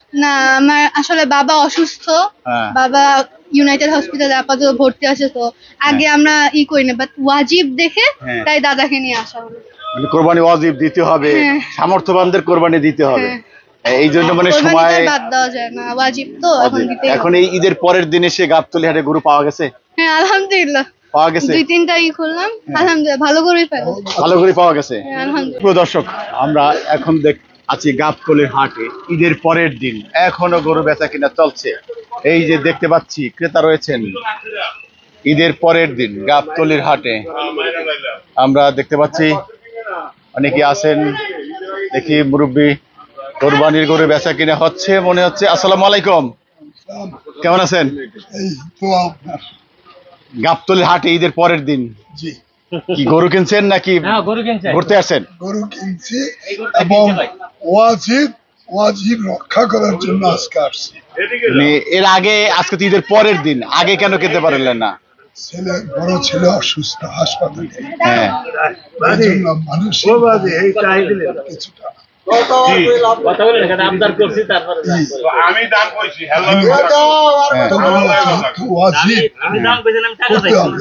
না, আমার আসলে বাবা অসুস্থ। হ্যাঁ। বাবা ইউনাইটেড হসপিটালে আপাতত ভর্তি আছে, তো আগে আমরা করি না, বাট ওয়াজিব দেখে হ্যাঁ। তাই দাদাকে নিয়ে আসা হলো। মানে কোরবানি ওয়াজিব দিতে হবে, হ্যাঁ। সামর্থ্যবানদের কোরবানি দিতে হবে। হ্যাঁ। এই জন্য মানে কোরবানি সময় তো আর বাদ দেওয়া যায় না, ওয়াজিব তো এখন ওয়াজিব। দিতেই এখন হবে। এই ঈদের পরের দিন এসে গাবতলী হাটে গরু পাওয়া গেছে, হ্যাঁ, আলহামদুলিল্লাহ পাওয়া গেছে, 2-3টা খুললাম, হ্যাঁ। আলহামদুলিল্লাহ ভালো করেই পেলাম। ভালো করে পাওয়া গেছে। হ্যাঁ, আলহামদুলিল্লাহ। প্রিয় দর্শক, আমরা এখন আছি গাবতলীর হাটে, ঈদের পরের দিন, এখনো গরু বেচা কিনা চলছে। এই যে দেখতে পাচ্ছি ক্রেতা রয়েছেন। ঈদের পরের দিন গাবতলীর হাটে আমরা দেখতে পাচ্ছি অনেকে আছেন। দেখি মুরব্বী, কোরবানির গরু বেচা কিনা হচ্ছে মনে হচ্ছে। আসসালামু আলাইকুম, কেমন আছেন? এই তো আপনার গাবতলীর হাটে ঈদের পরের দিন জি কি গরু কিনছেন নাকি ঘুরতে আসছেন? গরু কিনছি এবং ওয়াজিব ওয়াজিব রক্ষা করার জন্য আজকে আসছি। মানে এর আগে, আজকে তো ঈদের পরের দিন, আগে কেন কিনতে পারলেন না? বড় ছেলে অসুস্থ হাসপাতালে, হ্যাঁ, এই জন্য মানসিক কিছুটা আমি দাম কইছি যেহেতু ওয়াজিব করতে হবে।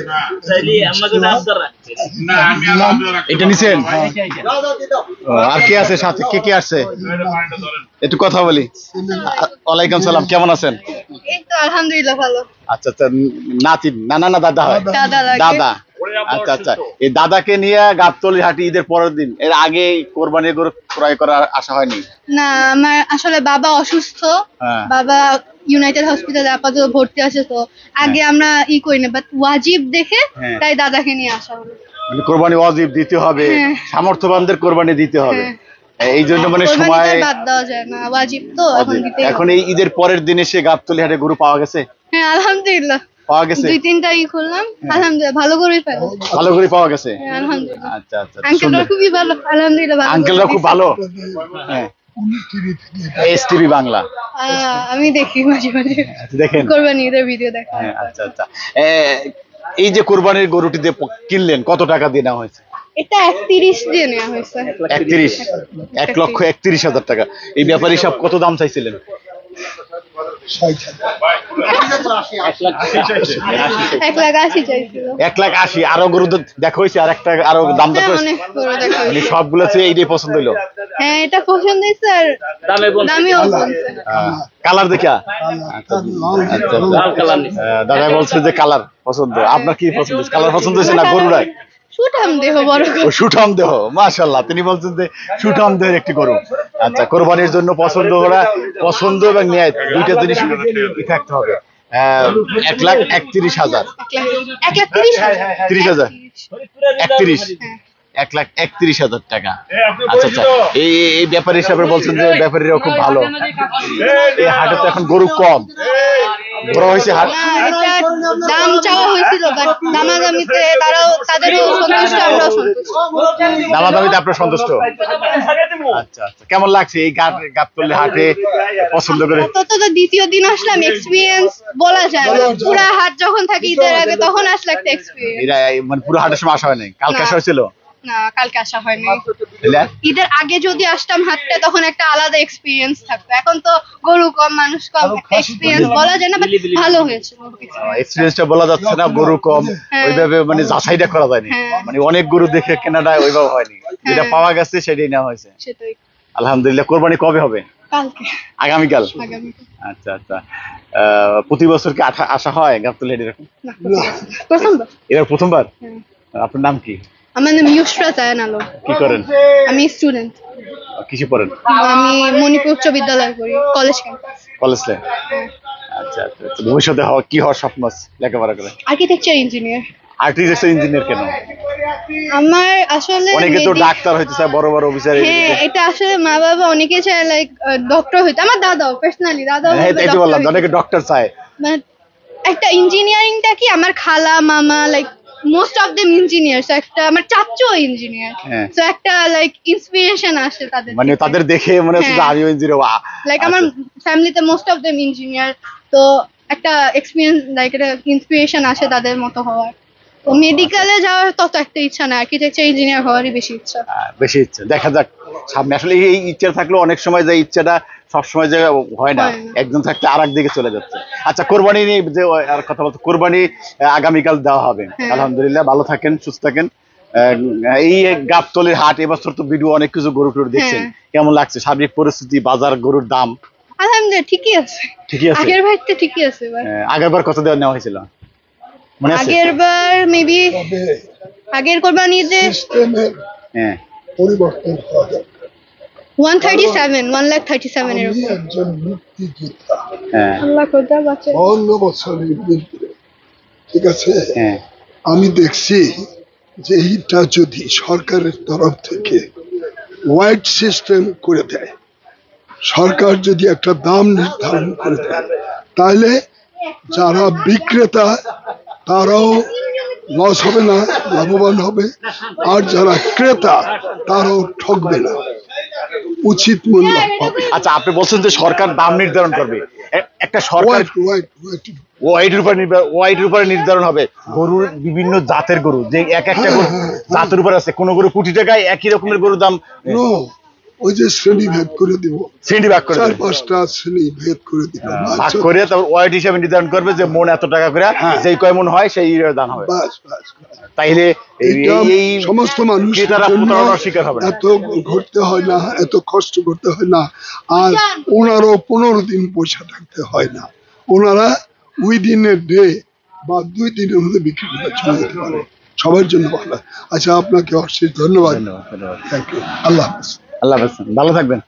না আমি আলাদা রাখছি। এটা নিছেন? ও, আর কে আছে সাথে, কে কে আসছে? একটু কথা বলি। ওয়ালাইকুম সালাম, কেমন আছেন? এই তো আলহামদুলিল্লাহ ভালো। আচ্ছা আচ্ছা, নাতি না না না দাদা হয়, দাদা লাগে। দাদা। আচ্ছা আচ্ছা, এই দাদাকে নিয়ে গাবতলী হাটে ঈদের পরের দিন, এর আগে কোরবানির গরু ক্রয় করার আশা হয়নি? না, আমার আসলে বাবা অসুস্থ। হ্যাঁ। বাবা ইউনাইটেড হসপিটালে আপাতত ভর্তি আছে, তো আগে আমরা করি না, বাট ওয়াজিব দেখে হ্যাঁ। তাই দাদাকে নিয়ে আসা হলো। মানে কোরবানি ওয়াজিব দিতে হবে, হ্যাঁ। সামর্থ্যবানদের কোরবানি দিতে হবে। হ্যাঁ। এই জন্য মানে কোরবানি তো সময় আর বাদ দেওয়া যায় না, ওয়াজিব তো এখন ওয়াজিব। দিতেই এখন হবে। এই ঈদের পরের দিন এসে গাবতলী হাটে গরু পাওয়া গেছে, হ্যাঁ, আলহামদুলিল্লাহ পাওয়া গেছে, 2-3টা খুললাম, আলহামদুলিল্লাহ ভালো করেই পেলাম। ভালো করে পাওয়া গেছে। হ্যাঁ, আলহামদুলিল্লাহ। আচ্ছা আচ্ছা, আঙ্কেলরা খুবই ভালো, আলহামদুলিল্লাহ ভালো। আঙ্কেলরা খুব ভালো। হ্যাঁ, টিভি থেকে এসটিভি বাংলা আমি দেখি মাঝে মাঝে, দেখেন। কোরবানি ঈদের ভিডিও দেখা। হ্যাঁ, আচ্ছা আচ্ছা। এই যে কোরবানির গরুটি দিয়ে কিনলেন, কত টাকা দিয়ে নেওয়া হয়েছে? এটা 31 দিয়ে নেওয়া হয়েছে। 31, 1,31,000 টাকা। এই ব্যাপারে সব কত দাম চাইছিলেন? 60,000 1,80,000 চাইছিল। 1,80,000। আরো গরু তো দেখা হয়েছে, আর একটা আরো দাম দর হ্যাঁ, করেছে? অনেক বড় দেখা মানে হয়েছে। সবগুলো চেয়ে এইটাই পছন্দ হইলো? হ্যাঁ, এটা পছন্দ হয়েছে আর দামিও বলছে। কালার দেখা? দাদা বলছে যে কালার পছন্দ। আপনার কি পছন্দ? কালার পছন্দ হয়েছে না গরুরাই? সুঠাম দেহ বড় করে। ও সুঠাম দেহ, মাশাআল্লাহ। তিনি বলছেন যে সুঠাম দেহের একটি গরু। আচ্ছা, কোরবানির জন্য পছন্দ করা, পছন্দ এবং ন্যায় দুইটা জিনিস থাকতে হবে। 1,31,000, 1,30,000। 30,000, 31, 1,31,000 টাকা। আচ্ছা আচ্ছা, এই এই ব্যাপারী হিসাবে বলছেন যে ব্যাপারীরাও খুব ভালো। এই হাটে তো এখন গরু কম, বড় হয়েছে হাট। না, এটা দাম চাওয়া হয়েছিল, বাট দামাদামিতে তাদেরও সন্তুষ্ট, আমরাও সন্তুষ্ট। দামাদামিতে আপনার সন্তুষ্ট? আচ্ছা আচ্ছা, কেমন লাগছে এই গাবতলী হাটে পছন্দ করে? তো দ্বিতীয় দিন আসলাম, এক্সপিরিয়েন্স বলা যায় না। পুরা হাট যখন থাকি ঈদের আগে, তখন আসলে একটা এক্সপিরিয়েন্স। এরা মানে পুরো হাটের সময় আসা হয় নাই? কালকে আসা হয়েছিল? না, কালকে আসা হয়নি। বুঝলে? ঈদের আগে যদি আসতাম হাটটা, তখন একটা আলাদা এক্সপিরিয়েন্স থাকতো। এখন তো গরু কম, মানুষ কম, এক্সপিরিয়েন্স বলা যায় না, বাট ভালো হয়েছিল। এক্সপিরিয়েন্সটা বলা যাচ্ছে না, গরু কম, হ্যাঁ। ওইভাবে মানে যাচাইটা করা যায়নি। হ্যাঁ। মানে অনেক গরু দেখে কেনাটা ওইভাবে হয়নি, যেটা পাওয়া গেছে সেটাই নেওয়া হয়েছে। সেটাই। আলহামদুলিল্লাহ। কোরবানি কবে হবে? কালকে, আগামীকাল? আগামীকাল। আচ্ছা আচ্ছা। প্রতি বছর কি আসা হয় গাবতলী হাটে এরকম? না, প্রথমবার। এবার প্রথমবার? হ্যাঁ। আপনার নাম কি? আমার নাম ইউসরা জায়ান আলম। কি করেন? আমি স্টুডেন্ট। কিসে পড়েন? আমি মণিপুর উচ্চ বিদ্যালয়ে পড়ি, কলেজ ক্যাম্পাস। কলেজে? আচ্ছা আচ্ছা আচ্ছা। ভবিষ্যতে কি হওয়ার স্বপ্ন আছে লেখাপড়া করে? Architecture engineer. আর্টিফিশিয়াল ইঞ্জিনিয়ার কেন? আমার আসলে অনেকে তো ডাক্তার হইতে চায়, বড় বড় অফিসার। হ্যাঁ, এটা আসলে মা বাবা অনেকে চায় লাইক ডক্টর হইতে। আমার দাদাও পার্সোনালি হ্যাঁ, এটাই বললাম, অনেকে ডক্টর চায়। বাট একটা ইঞ্জিনিয়ারিংটা কি, আমার খালা মামা like most of them engineers. একটা আমার চাচু ইঞ্জিনিয়ার, হ্যাঁ। সো একটা লাইক ইন্সপিরেশন আসে তাদের, মানে তাদের দেখে মনে হচ্ছে যে হ্যাঁ। আমিও ইঞ্জিনিয়ার। লাইক আমার ফ্যামিলিতে মোস্ট অফ দেম ইঞ্জিনিয়ার, তো একটা এক্সপিরিয়েন্স লাইক একটা ইন্সপিরেশন আসে তাদের মতো হওয়ার। তো মেডিকেলে যাওয়ার তত একটা ইচ্ছা না, আর্কিটেকচার ইঞ্জিনিয়ার হওয়ারই বেশি ইচ্ছা। বেশি ইচ্ছা, দেখা যাক সামনে। আসলে এই ইচ্ছা থাকলেও অনেক সময় যে ইচ্ছাটা সবসময় যে হয় না, হয় না। একজন থাকতে আর দিকে চলে যাচ্ছে। আচ্ছা, কোরবানি নিয়ে যে আর কথা বলতে, কোরবানি আগামীকাল দেওয়া হবে। হ্যাঁ। আলহামদুলিল্লাহ, ভালো থাকেন, সুস্থ থাকেন। এই গাবতলীর হাট, এবছর তো ভিডিও অনেক কিছু গরু টরু দেখছেন, হ্যাঁ। কেমন লাগছে সার্বিক পরিস্থিতি, বাজার, গরুর দাম? আলহামদুলিল্লাহ ঠিকই আছে। ঠিকই আছে। আগের বার তো ঠিকই আছে এবার। আগেরবার কত দেওয়া নেওয়া হয়েছিল মনে আছে? আগের বার মেবি তবে আগের কোরবানিতে সিস্টেমের হ্যাঁ, পরিবর্তন হওয়া দরকার। 137 আমি এরকম। একজন মুক্তিযোদ্ধা, হ্যাঁ, আল্লাহ খোদা বাঁচে। 52 বছরের বৃদ্ধ, ঠিক আছে? হ্যাঁ, আমি দেখছি যে এইটা যদি সরকারের তরফ থেকে ওয়াইড সিস্টেম করে দেয়, সরকার যদি একটা দাম নির্ধারণ করে দেয়, তাহলে যারা বিক্রেতা তারাও লস হবে না, লাভবান হবে, আর যারা ক্রেতা তারাও ঠকবে না, উচিত মূল্য পাবে। আচ্ছা, আপনি বলছেন যে সরকার দাম নির্ধারণ করবে, একটা সরকার ওয়াইটের উপরে নির্ধারণ হবে। গরুর বিভিন্ন জাতের গরু, যে এক একটা গরু জাতের উপর আছে, কোন গরু কোটি টাকায় একই রকমের গরুর দাম নো, ওই যে শ্রেণী ভেদ করে দিব, শ্রেণী ভাগ করে 4-5টা শ্রেণী ভেদ করে দিব, ভাগ করে তারপর ওয়াইট হিসাবে নির্ধারণ করবে যে মন এত টাকা করে, যেই কয় মন হয় সেই দাম হবে। বাস বাস। তাইলে এইটা এই সমস্ত মানুষ ক্রেতারা প্রতারণার শিকার হবে না। এত ঘুরতে হয় না, এত কষ্ট করতে হয় না, আর ওনারও 15 দিন পয়সা থাকতে হয় না, ওনারা উইদিন এ ডে বা 2 দিনের মধ্যে বিক্রি করে চলে যেতে পারে, সবার জন্য ভালো। আচ্ছা, আপনাকে অশেষ ধন্যবাদ। ধন্যবাদ। Thank you. আল্লাহ হাফেজ। আল্লাহ হাফেজ, ভালো থাকবেন।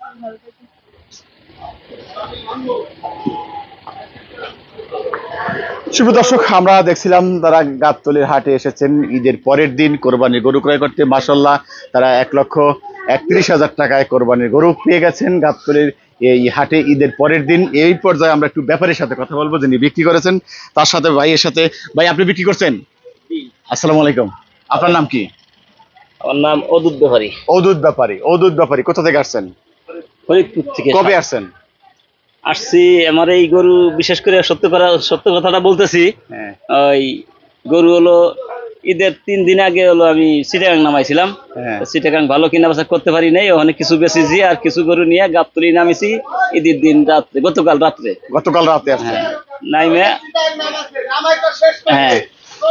শুভ দর্শক, আমরা দেখছিলাম তারা গাবতলীর হাটে এসেছেন ঈদের পরের দিন কোরবানির গরু ক্রয় করতে। মাশাআল্লাহ, তারা 1,31,000 টাকায় কোরবানির গরু পেয়ে গেছেন গাবতলীর এই হাটে ঈদের পরের দিন। এই পর্যায়ে আমরা একটু ব্যাপারীর সাথে কথা বলবো, যিনি বিক্রি করেছেন, তার সাথে ভাইয়ের সাথে। ভাই, আপনি বিক্রি করছেন? আসসালামু আলাইকুম, আপনার নাম কি? আমার নাম অদূত ব্যাপারী, অদূত ব্যাপারী। অদূত ব্যাপারী কোথা থেকে আসছেন? ফরিদপুর থেকে কবে আসছেন? আসছি। আমার এই গরু বিশেষ করে সত্য কথাটা বলতেছি, হ্যাঁ, ওই গরু হলো ঈদের 3 দিন আগে হলো আমি চিটাগাং নামাইছিলাম। হ্যাঁ। চিটাগাং ভালো কিনা বেচা করতে পারি নাই, অনেক কিছু বেচেছি, আর কিছু গরু নিয়ে গাবতলী নামিছি ঈদের দিন রাত্রে, গতকাল রাত্রে। গতকাল রাতে আসছেন? হ্যাঁ, নাইমে হ্যাঁ।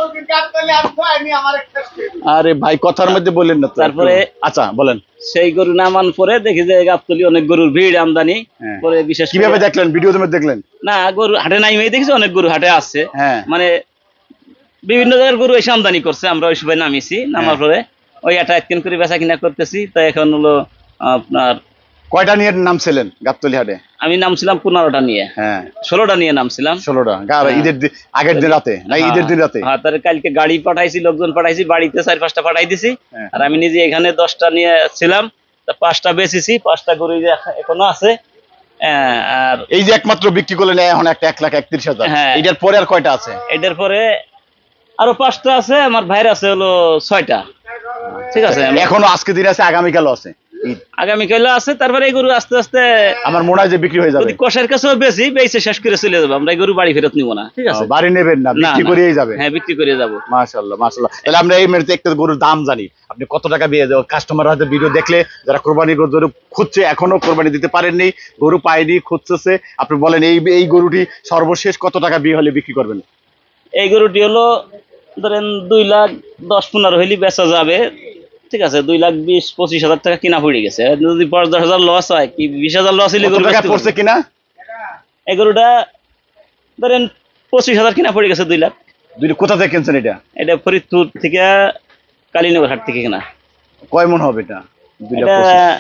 আরে ভাই, কথার মধ্যে বললেন না তো। তারপরে আচ্ছা বলেন। সেই গরু নামান পরে দেখি যে গাবতলী অনেক গরুর ভিড় আমদানি। হ্যাঁ। পরে বিশেষ কিভাবে করে দেখলেন? ভিডিওতে মধ্যে দেখলেন? না, গরু হাটে নাইমেই দেখছি অনেক গরু হাটে আসছে। হ্যাঁ। মানে বিভিন্ন জায়গার গরু এসে আমদানি করছে, আমরা ওই সময় নামিছি। নামার পরে ওই একটা একদিন করে বেচা কিনা করতেছি। তো এখন হলো আপনার কয়টা নিয়ে নামছিলেন গাবতলী হাটে? আমি নামছিলাম 15টা নিয়ে, হ্যাঁ, 16টা নিয়ে নামছিলাম। 16টা। হ্যাঁ। ঈদের আগের দিন রাতে না ঈদের দিন রাতে? হ্যাঁ, তার কালকে গাড়ি পাঠাইছি, লোকজন পাঠাইছি, বাড়িতে 4-5টা পাঠাই দিছি। হ্যাঁ। আর আমি নিজে এখানে 10টা নিয়ে ছিলাম, তা 5টা বেচেছি, 5টা গরু এখনো আছে। আর এই যে একমাত্র বিক্রি করলেন এখন একটা 1,31,000। হ্যাঁ। এটার পরে আর কয়টা আছে? এটার পরে আরো 5টা আছে, আমার ভাইয়ের আছে হলো 6টা। ঠিক আছে, এখনো আজকে দিন আছে, আগামীকালও আছে ঈদ। আগামীকালও আছে। তারপরে এই গরু আস্তে আস্তে আমার মনে হয় যে বিক্রি হয়ে যাবে। যদি কষার কাছেও বেচে শেষ করে চলে যাবো, আমরা এই গরু বাড়ি ফেরত নিব না। ঠিক আছে, বাড়ি নেবেন না, না, বিক্রি না। করেই যাবে? হ্যাঁ, বিক্রি করে যাবো। মাশাআল্লাহ, মাশাআল্লাহ। তাহলে আমরা এই মুহূর্তে একটা গরুর দাম জানি, আপনি কত টাকা দিয়ে কাস্টমার হয়তো ভিডিও দেখলে, যারা কোরবানি গরু খুঁজছে, এখনো কোরবানি দিতে পারেননি, গরু পায়নি, খুঁজতেছে, আপনি বলেন এই গরুটি সর্বশেষ কত টাকা বিয়ে হলে বিক্রি করবেন? এই গরুটি হলো ধরেন 2,10,15 হইলে বেচা যাবে। ঠিক আছে, 2,20,25,000 টাকা কিনা পড়ে গেছে। যদি 5-10,000 লস হয়, কি 20,000 লস হইলে কত গরু টাকা বেচতে পড়ছে পারবো। কিনা? এই গরুটা ধরেন 25,000 কিনা পড়ে গেছে। 2 লাখ। কোথা থেকে কিনছেন এটা? এটা ফরিদপুর থেকে, কালীনগর হাট থেকে কিনা। কয় মন হবে এটা? এটা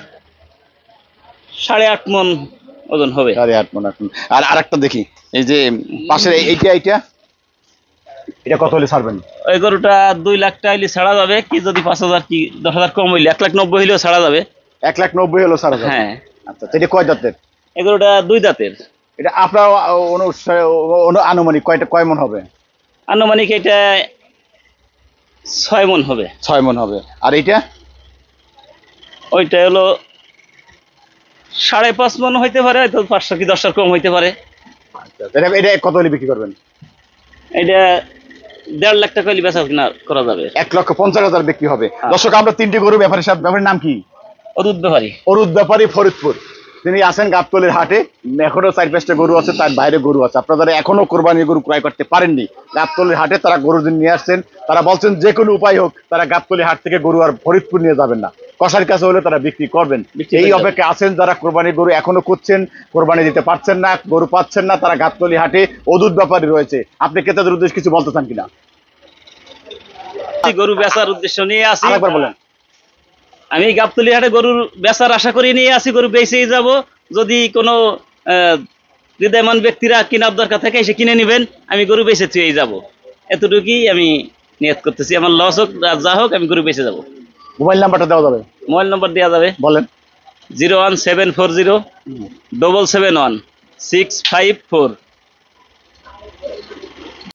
8.5 মন ওজন হবে। 8.5 মন। এখন আর আরেকটা দেখি, এই যে পাশের এইটা এটা কত হলে ছাড়বেন? ওই গরুটা 2 লাখ টাকা হইলে ছাড়া যাবে, কি যদি 5,000 কি 10,000 কম হইলে 1,90,000 হইলেও ছাড়া যাবে। 1,90,000 হলো ছাড়া যাবে? হ্যাঁ। আচ্ছা, এটা কয় দাঁতের? এই গরুটা 2 দাঁতের। এটা আপনার আনুমানিক কয় মন হবে? আনুমানিক এটা 6 মন হবে। 6 মন হবে। আর এইটা? ওইটা হলো 5.5 মন হইতে পারে, হয়তো 500 কি 10 কম হইতে পারে। এটা কত হলে বিক্রি করবেন? এটা 1.5 লাখ টাকা হইলে বেচা কিনা করা যাবে। 1,50,000 বিক্রি হবে। দর্শক, আমরা 3টি গরু ব্যাপারের নাম কি? অদূত ব্যাপারী। অরুদ ব্যাপারী, ফরিদপুর। তিনি আসেন গাবতলীর হাটে, এখনো 4-5টা গরু আছে, তার বাইরে গরু আছে। আপনারা যারা এখনো কোরবানি গরু ক্রয় করতে পারেননি, গাবতলীর হাটে তারা গরু নিয়ে আসছেন। তারা বলছেন যে কোনো উপায় হোক তারা গাবতলী হাট থেকে গরু আর ফরিদপুর নিয়ে যাবেন না, কষার কাছে হলে তারা বিক্রি করবেন। এই অপেক্ষা আছেন যারা কোরবানি গরু এখনো খুঁজছেন, কোরবানি দিতে পারছেন না, গরু পাচ্ছেন না, তারা গাবতলী হাটে অদূত ব্যাপারী রয়েছে। আপনি ক্রেতাদের উদ্দেশ্যে কিছু বলতে চান কিনা? গরু বেচার উদ্দেশ্য নিয়ে আসি। আরেকবার বলেন। আমি গাবতলী হাটে গরুর বেচার আশা করি নিয়ে আসি, গরু বেচেই যাব। যদি কোনো হৃদয়মান ব্যক্তিরা কেনার দরকার থাকে এসে কিনে নেবেন, আমি গরু বেচে থুয়েই যাব। এতটুকুই আমি নিয়ত করতেছি। আমার লস হোক আর যা হোক, আমি গরু বেচে যাব। মোবাইল নাম্বারটা দেওয়া যাবে? মোবাইল নম্বর দেওয়া যাবে, বলেন। 01740 771 654।